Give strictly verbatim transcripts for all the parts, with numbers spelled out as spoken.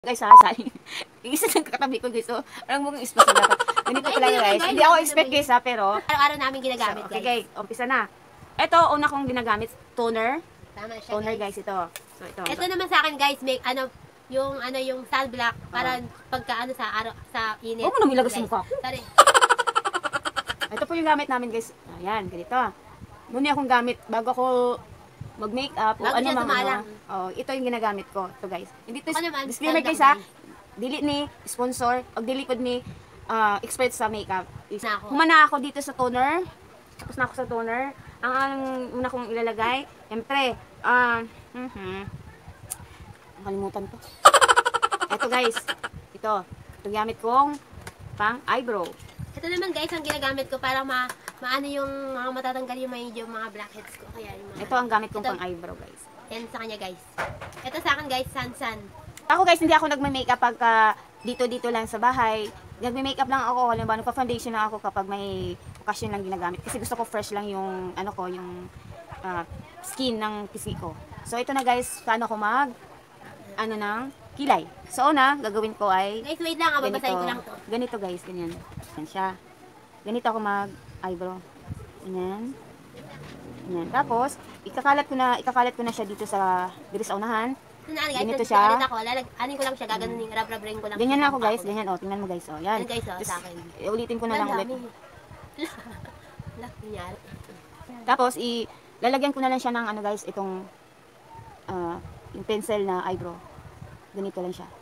Guys, sasali. Isa lang katabi ko guys. So, alam mo kung space na dapat. Ganito ko lang guys. Hindi ako expect guys ha, pero araw-araw namin ginagamit so, okay, guys. Okay, umpisa na. Ito, una kong ginagamit, toner. Tama siya Toner guys. guys, ito. So, ito. Ito naman sa akin guys, make ano, yung ano yung sunblock para pagka ano sa araw sa init. Huwag mo nang ilagay sa mukha. Sorry. Ito po yung gamit namin guys. Ayan, ganito. Muna akong gamit bago ako mag-makeup o Bago ano siya mang tumalang. ano. Oh, ito yung ginagamit ko. Ito guys. Hindi to Ako naman, disclaimer guys ha. Dili ni sponsor o dili pod ni uh, expert sa makeup. Is, Na ako. humana ako dito sa toner. Tapos na ako sa toner. Ang ang una kong ilalagay, siyempre, ah, uh, mhm. Nakalimutan ko. Ito guys. Ito. Ito gamit kong pang eyebrow. Ito naman guys, ang ginagamit ko para ma maano yung mga matatanggal yung medyo mga blackheads ko. Kaya yung mga, Ito ang gamit kong ito, pang eyebrow guys. yan sa kanya guys. Ito sa akin guys, Sansan. Ako guys, hindi ako nagme-makeup pagka dito-dito lang sa bahay. Nagme-makeup lang ako, halimbawa nagpa-foundation lang ako kapag may occasion lang ginagamit. Kasi gusto ko fresh lang yung, ano ko, yung uh, skin ng pisngi ko. So ito na guys, paano ko mag, ano ng kilay. So una, gagawin ko ay, Guys, wait lang, babasahin ko lang to. Ganito guys, ganyan. Ganyan siya. Ganito ako mag-eyebrow. Ganyan. Ganyan. Tapos, ikakalat ko na, ikakalat ko na siya dito sa, dito sa unahan. So, na, guys, Ganito ganito siya. siya. Ako, lalag, anin ko lang siya, gaganunin, rub-rub-ring ko lang. Ganyan siya na ako sa mukha guys, ganyan oh, tingnan mo guys oh. Yan. Yan guys, oh, Tapos, sa akin. eh, ulitin ko na lang ulit. Lak, nangyari. Tapos i lalagyan ko na lang siya ng ano guys, itong uh, yung pencil na eyebrow. Ganito lang siya.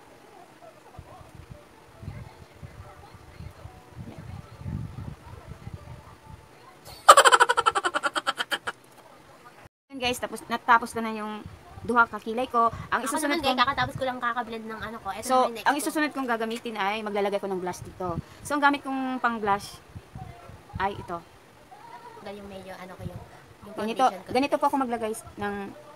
Yan guys, tapos natapos ko na yung duha ka kilay ko. Ang Ako isusunod naman guys, kong kakatapos ko lang kakablend ng ano ko. Ito So, naman next ang ko. isusunod kong gagamitin ay maglalagay ko ng blush dito. So, ang gamit kong pang blush ay ito. Dahil yung medyo ano ko yung, yung Ganito, foundation ko. ganito po ako maglagay ng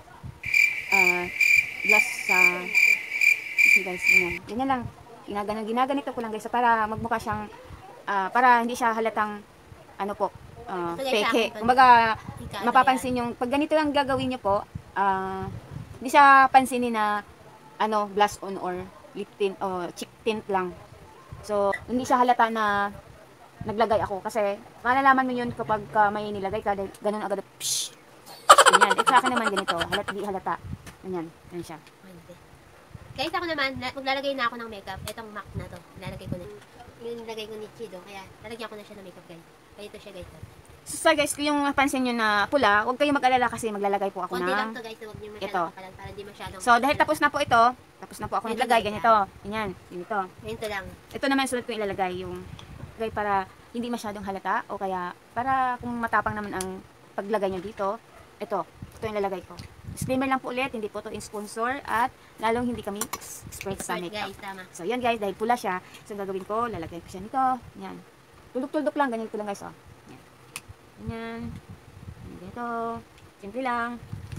uh, blush sa see guys, ganyan. Ganyan lang. Ginaganon, ginaganito ko lang guys so, para magmukha siyang uh, para hindi siya halatang ano po, uh, Ito, guys, peke. sa akin, Kumbaga, Ika, ano mapapansin yung pag ganito lang gagawin niyo po, uh, hindi siya pansinin na ano, blush on or lip tint o cheek tint lang. So, hindi siya halata na naglagay ako kasi malalaman mo yun kapag uh, may nilagay ka, ganun agad, psh, ganyan. At sa akin naman ganito, halat, di halata. Ganyan, ganyan siya. Hindi. Guys, ako naman, na- maglalagay na ako ng makeup. Itong MAC na to. Lalagay ko na. Yung nilagay ko ni Chido. Kaya, lalagyan ko na siya ng makeup guys. Kaya ito siya guys. So, so guys, kung yung napansin nyo na pula, huwag kayong mag-alala kasi maglalagay po ako Konti lang ng... to guys. Huwag niyo ito. masyadong kapalan para hindi masyadong... So, dahil tapos na po ito, tapos na po ako Ito, naglagay, guys, ganito. Ganyan, ganito. Ganito lang. Ito naman sunod ko ilalagay yung... Okay, para hindi masyadong halata o kaya para kung matapang naman ang paglagay nyo dito, ito, ito yung lalagay ko. Disclaimer lang po ulit, hindi po to in sponsor at lalong hindi kami expert sa Expert makeup. guys, tama. So, yan guys, dahil pula siya, so gagawin ko, lalagay ko siya nito. Yan. Tuldok-tuldok lang, ganyan ko lang guys, oh. Yan. Ganyan. Ganito. Simple lang.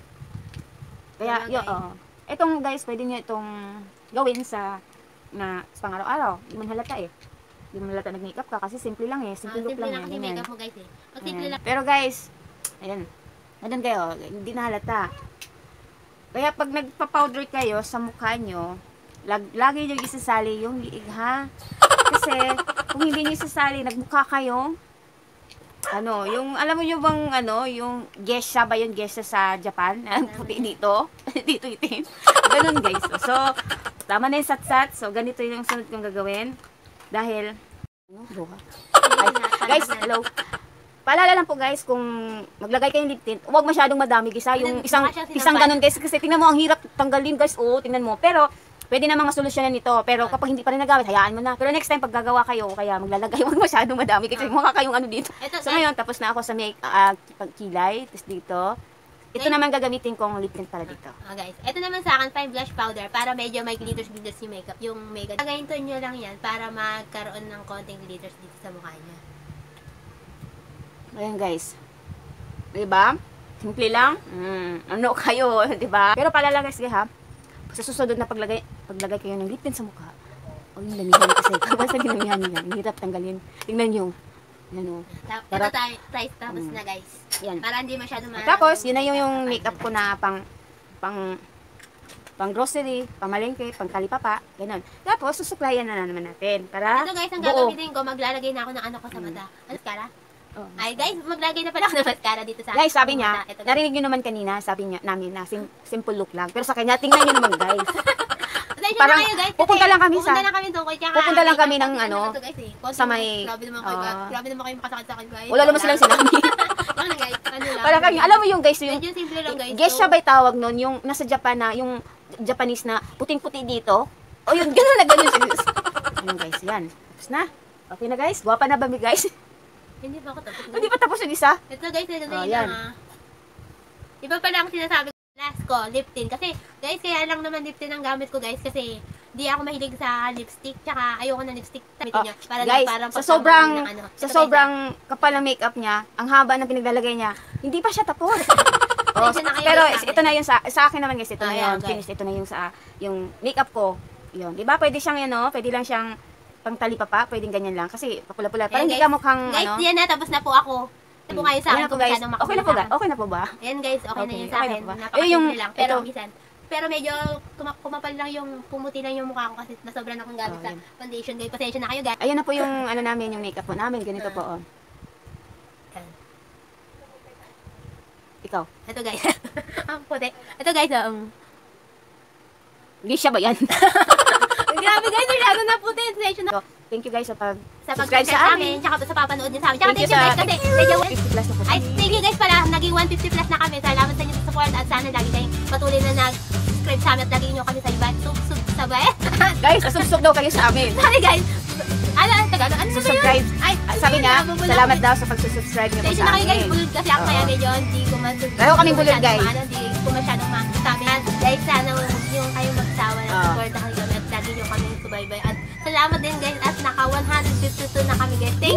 Kaya, Tama, yo, guys. oh. Itong guys, pwede nyo itong gawin sa na sa pang-araw-araw. Hindi man halata eh. Hindi man halata nag-makeup ka kasi simple lang eh. Ah, Simple look simple lang lang eh. kasi Ganyan. makeup mo guys eh. Pag simple Ayan. lang. Pero guys, ayan. Ganun kayo, hindi na halata. Kaya pag nagpa-powder kayo sa mukha nyo, lag, lagi nyo isasali yung liig ha. Kasi kung hindi nyo isasali, nagmukha kayong ano, yung alam mo yung bang ano, yung geisha ba yun, geisha sa Japan? Ang puti dito. Dito itim. Ganun guys. So, tama na yung sat-sat. So, ganito yung sunod kong gagawin. Dahil, ano, buha. Ay, guys, hello. Paalala lang po guys, kung maglagay kayo ng lip tint, huwag masyadong madami gisa. Yung isang, isang ganun guys, kasi tingnan mo, ang hirap tanggalin guys. Oo, tingnan mo. Pero, pwede namang masolusyonan nito. Pero kapag hindi pa rin nagamit, hayaan mo na. Pero next time, pag gagawa kayo, kaya maglalagay, huwag masyadong madami. Kasi mukha kayong ano dito. Ito, So ngayon, tapos na ako sa make, uh, pagkilay. Tapos dito. Ito naman gagamitin kong lip tint para dito. Ah, guys. Ito naman sa akin, fine blush powder para medyo may glitters-glitters yung makeup. Yung makeup. Gagayin to nyo lang yan para magkaroon ng konting glitters dito sa mukha niya. Ayan guys. Diba? Simple lang. Mm, ano kayo, diba? Pero paalala guys, ha? Sa susunod na paglagay, paglagay kayo ng lip tint sa mukha, o yung damihan kasi, basta ginamihan niya, ang hirap tanggalin. Tingnan nyo. Yan o. Ta- Para- Ito tayo, tayo tapos Mm. na guys. Yan. Para hindi masyado ma- Tapos, yun na yung, yung makeup ko na pang, pang, pang grocery, pang malengke, pang talipapa, ganun. Tapos, susuklayan na naman natin para Ito guys, ang buo. gagamitin ko, maglalagay na ako ng ano ko sa mata. Ano, mascara? Oh. Ay guys, maglagay na pala ako ng mascara dito sa Guys, sabi sa niya, mata. Ito, guys. narinig nyo naman kanina, sabi niya namin na sim- simple look lang. Pero sa kanya, tingnan nyo naman guys. Pasensya parang na kayo, guys, kasi pupunta lang kami pupunta sa- lang kami doon, kaya pupunta lang kami ng makeup, ano, to, guys, eh. Konti sa mo, may- grabe naman kayo, ah. grabe naman kayo makasakit sa akin, guys. Wala naman silang sinabi. Lang na guys, ano lang. Parang kami, alam mo yung guys, yung Medyo simple lang guys. Guess siya ba'y tawag nun? Yung nasa Japan na, yung Japanese na puting-puti dito? O yun, gano'n na gano'n siya. Ayun guys, yan. Tapos na. Okay na guys. Guwapa na ba mi guys? Hindi pa ako tapos. Hindi pa tapos yung isa? Ito guys, ito Oh, na yan. ah. Iba pala ang sinasabi ko. Last ko, lip tint. Kasi guys, kaya lang naman lip tint ang gamit ko guys. Kasi di ako mahilig sa lipstick. Tsaka ayoko ng lipstick. Sabi Oh, niya, para guys, parang sa pagkamali sobrang ng ano. sa Ito, guys, sobrang kapal ng makeup niya, ang haba ng pinaglalagay niya, hindi pa siya tapos. Oh, Pasensya na kayo, pero guys, sa ito na yung sa, sa akin naman guys, ito Ah, na yan, yung guys. finish, ito na yung sa yung makeup ko. Yun, 'di ba? Pwede siyang ano, pwede lang siyang pang talipapa, pwedeng ganyan lang kasi papula-pula. Parang Ayan, hindi guys. ka mukhang Guys, ano. yan na. Tapos na po ako. Ito po kayo sa Ayan akin na po kung guys. masyadong Okay na po ba? makapagod. Okay na po ba? Ayan guys, okay, na Okay, yun sa okay akin. na po ba? Napakasimple Eh, yung- lang. Pero ito. minsan, pero medyo kuma- kumapal lang yung, pumuti lang yung mukha ko kasi nasobran akong gamit Oh, sa yan. foundation. Guys, pasensya na kayo guys. Ayun na po yung ano namin, yung makeup po namin. Ganito po, oh. Ayan. Ikaw. Ito guys. Ang puti. Ito guys, um, Hindi siya ba yan? grabe guys, masyado na puti. Pasensya na. So, thank you guys sa pag Sa subscribe pag-subscribe sa sa amin. amin, tsaka sa papanood niyo sa amin. Tsaka Thank you thank you sa guys kasi medyo fifty plus na po. ay, thank you guys pala. Naging one fifty plus na kami. Salamat sa inyo sa support at sana lagi kayong patuloy na nag-subscribe sa amin at lagi niyo kami sa iba. Sub, sub, sabay. Guys, subscribe daw kayo sa amin. Sorry guys. Ano, ano, Tagalog? Ano ba yun? Subscribe. Ay, Ah, sabi niya, nabubulol salamat ako. daw sa pag-subscribe niyo po Pasensya sa na kayo guys, amin. bulod kasi ako kaya Oo. medyo hindi ko masubscribe. Pareho kaming bulod, guys. Hindi ko masyadong masabi. Guys, sana huwag niyo kayong magsawa na Oo. support na kayo at lagi niyo kami subaybay. At salamat din guys at naka one fifty-two na kami guys. Thank